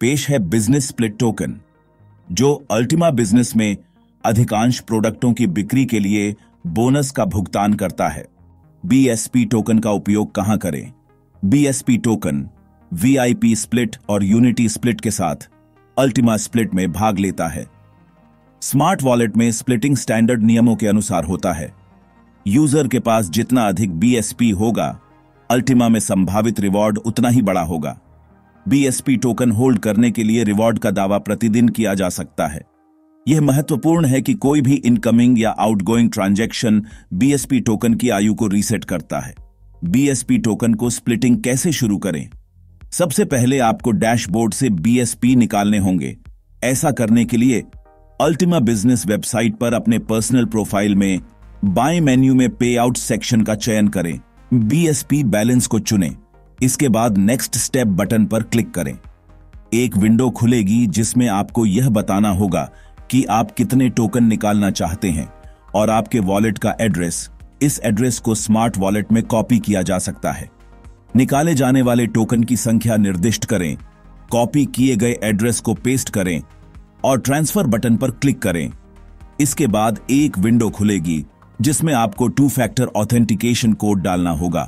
पेश है business split token, जो अल्टीमा बिजनेस में अधिकांश प्रोडक्टों की बिक्री के लिए बोनस का भुगतान करता है। बीएसपी टोकन का उपयोग कहां करें? बीएसपी टोकन वीआईपी स्प्लिट और यूनिटी स्प्लिट के साथ अल्टीमा स्प्लिट में भाग लेता है। स्मार्ट वॉलेट में स्प्लिटिंग स्टैंडर्ड नियमों के अनुसार होता है। यूजर के पास जितना अधिक बीएसपी होगा, अल्टीमा में संभावित रिवॉर्ड उतना ही बड़ा होगा। बीएसपी टोकन होल्ड करने के लिए रिवॉर्ड का दावा प्रतिदिन किया जा सकता है। यह महत्वपूर्ण है कि कोई भी इनकमिंग या आउटगोइंग ट्रांजैक्शन बीएसपी टोकन की आयु को रीसेट करता है। बीएसपी टोकन को स्प्लिटिंग कैसे शुरू करें? सबसे पहले आपको डैशबोर्ड से बीएसपी निकालने होंगे। ऐसा करने के लिए अल्टीमा बिजनेस वेबसाइट पर अपने पर्सनल प्रोफाइल में बाएं मेन्यू में पे आउट सेक्शन का चयन करें। बीएसपी बैलेंस को चुनें। इसके बाद नेक्स्ट स्टेप बटन पर क्लिक करें। एक विंडो खुलेगी जिसमें आपको यह बताना होगा कि आप कितने टोकन निकालना चाहते हैं और आपके वॉलेट का एड्रेस। इस एड्रेस को स्मार्ट वॉलेट में कॉपी किया जा सकता है। निकाले जाने वाले टोकन की संख्या निर्दिष्ट करें। कॉपी किए गए एड्रेस को पेस्ट करें और ट्रांसफर बटन पर क्लिक करें। इसके बाद एक विंडो खुलेगी जिसमें आपको 2 फैक्टर ऑथेंटिकेशन कोड डालना होगा।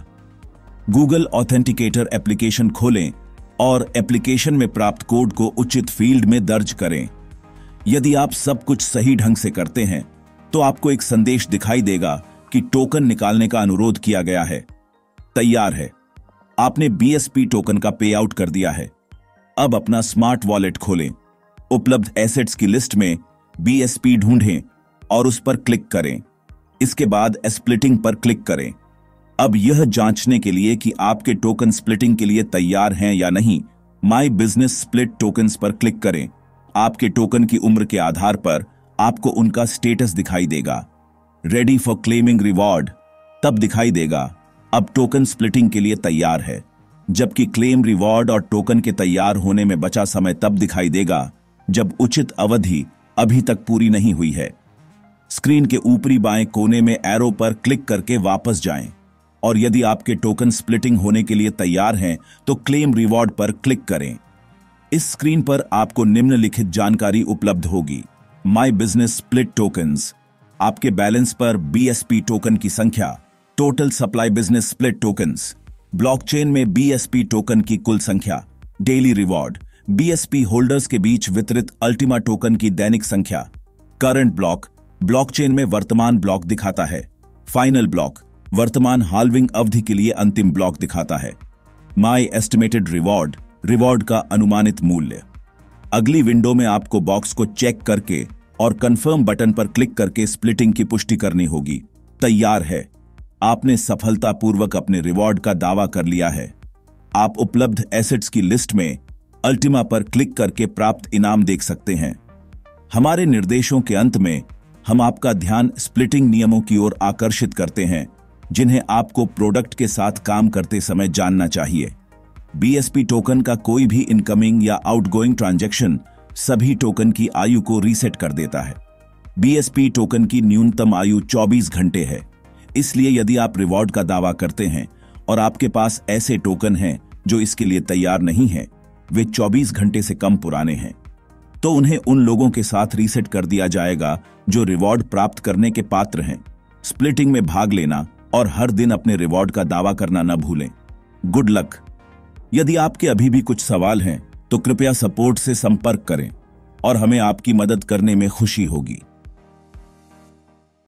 गूगल ऑथेंटिकेटर एप्लीकेशन खोलें और एप्लीकेशन में प्राप्त कोड को उचित फील्ड में दर्ज करें। यदि आप सब कुछ सही ढंग से करते हैं तो आपको एक संदेश दिखाई देगा कि टोकन निकालने का अनुरोध किया गया है। तैयार है, आपने बीएसपी टोकन का पे आउट कर दिया है। अब अपना स्मार्ट वॉलेट खोलें, उपलब्ध एसेट्स की लिस्ट में बीएसपी ढूंढें और उस पर क्लिक करें। इसके बाद स्प्लिटिंग पर क्लिक करें। अब यह जांचने के लिए कि आपके टोकन स्प्लिटिंग के लिए तैयार हैं या नहीं, माय बिजनेस स्प्लिट टोकन्स पर क्लिक करें। आपके टोकन की उम्र के आधार पर आपको उनका स्टेटस दिखाई देगा। रेडी फॉर क्लेमिंग रिवॉर्ड तब दिखाई देगा अब टोकन स्प्लिटिंग के लिए तैयार है, जबकि क्लेम रिवॉर्ड और टोकन के तैयार होने में बचा समय तब दिखाई देगा जब उचित अवधि अभी तक पूरी नहीं हुई है। स्क्रीन के ऊपरी बाएं कोने में एरो पर क्लिक करके वापस जाएं और यदि आपके टोकन स्प्लिटिंग होने के लिए तैयार हैं तो क्लेम रिवॉर्ड पर क्लिक करें। इस स्क्रीन पर आपको निम्नलिखित जानकारी उपलब्ध होगी। माय बिजनेस स्प्लिट टोकन्स, आपके बैलेंस पर बीएसपी टोकन की संख्या, total supply business split tokens, blockchain में बीएसपी टोकन की कुल संख्या, डेली रिवॉर्ड, बीएसपी होल्डर्स के बीच वितरित अल्टीमा टोकन की दैनिक संख्या, करंट ब्लॉक, ब्लॉकचेन में वर्तमान ब्लॉक दिखाता है, फाइनल ब्लॉक, वर्तमान हाल्विंग अवधि के लिए अंतिम ब्लॉक दिखाता है, माय एस्टिमेटेड रिवॉर्ड, रिवॉर्ड का अनुमानित मूल्य। अगली विंडो में आपको बॉक्स को चेक करके और कंफर्म बटन पर क्लिक करके स्प्लिटिंग की पुष्टि करनी होगी। तैयार है, आपने सफलतापूर्वक अपने रिवॉर्ड का दावा कर लिया है। आप उपलब्ध एसेट्स की लिस्ट में अल्टीमा पर क्लिक करके प्राप्त इनाम देख सकते हैं। हमारे निर्देशों के अंत में हम आपका ध्यान स्प्लिटिंग नियमों की ओर आकर्षित करते हैं, जिन्हें आपको प्रोडक्ट के साथ काम करते समय जानना चाहिए। बीएसपी टोकन का कोई भी इनकमिंग या आउटगोइंग ट्रांजैक्शन सभी टोकन की आयु को रीसेट कर देता है। बीएसपी टोकन की न्यूनतम आयु 24 घंटे है, इसलिए यदि आप रिवॉर्ड का दावा करते हैं और आपके पास ऐसे टोकन हैं जो इसके लिए तैयार नहीं हैं, वे 24 घंटे से कम पुराने हैं, तो उन्हें उन लोगों के साथ रीसेट कर दिया जाएगा जो रिवॉर्ड प्राप्त करने के पात्र हैं। स्प्लिटिंग में भाग लेना और हर दिन अपने रिवॉर्ड का दावा करना न भूलें। Good luck. यदि आपके अभी भी कुछ सवाल हैं तो कृपया सपोर्ट से संपर्क करें और हमें आपकी मदद करने में खुशी होगी।